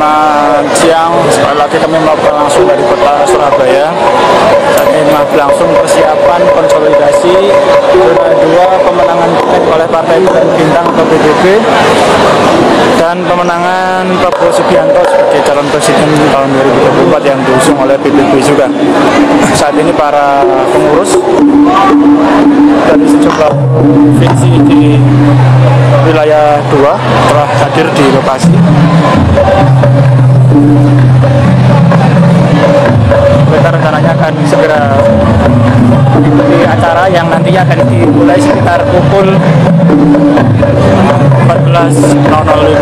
Selamat siang, sekali lagi kami melaporkan langsung dari kota Surabaya. Saat ini masih berlangsung persiapan konsolidasi zona 2 pemenangan oleh Partai Bulan Bintang atau PBB dan pemenangan Prabowo Subianto sebagai calon presiden tahun 2024 yang diusung oleh PBB juga. Saat ini para pengurus dari sejumlah provinsi di wilayah 2 telah hadir di lokasi. Kita rencananya akan segera mengikuti acara yang nantinya akan dimulai sekitar pukul 14.00.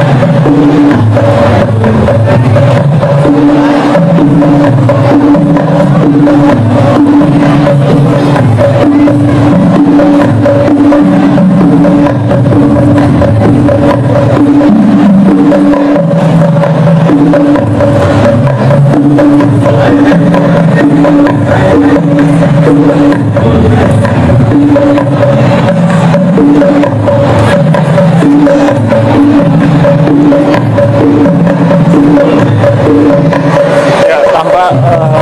Tampak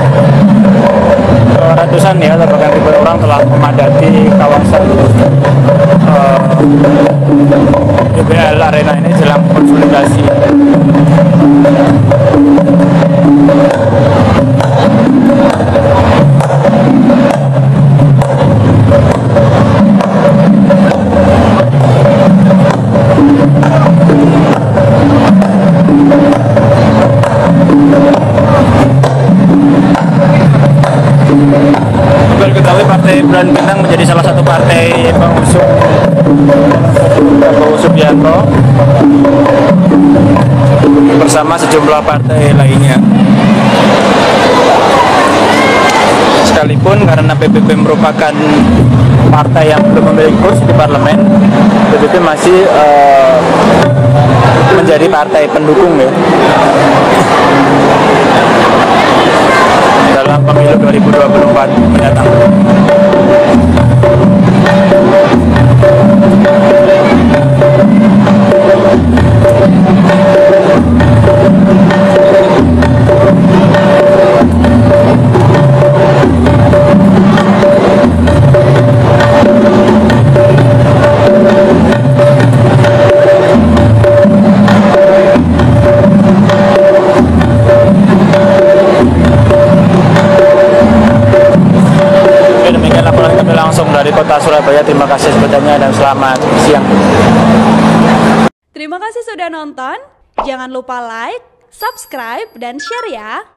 ratusan ya, bahkan ribuan orang telah memadati kawasan GBL Arena ini jelang konsolidasi. Diketahui Partai Bulan Bintang menjadi salah satu partai pengusung Prabowo Subianto bersama sejumlah partai lainnya. Sekalipun karena PBB merupakan partai yang belum memiliki kursi di parlemen, PBB masih menjadi partai pendukung ya dalam pemilu 2024 mendatang. Langsung dari kota Surabaya, terima kasih sebetulnya dan selamat siang. Terima kasih sudah nonton, jangan lupa like, subscribe, dan share ya.